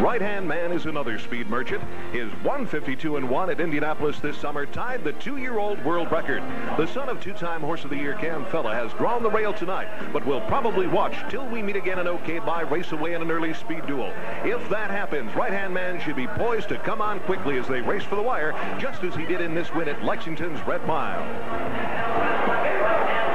Right Hand Man is another speed merchant. His 152-1 at Indianapolis this summer tied the 2-year-old world record. The son of two-time Horse of the Year Cam Fella has drawn the rail tonight, but will probably watch till we meet again in OK Bye race away in an early speed duel. If that happens, Right Hand Man should be poised to come on quickly as they race for the wire, just as he did in this win at Lexington's Red Mile.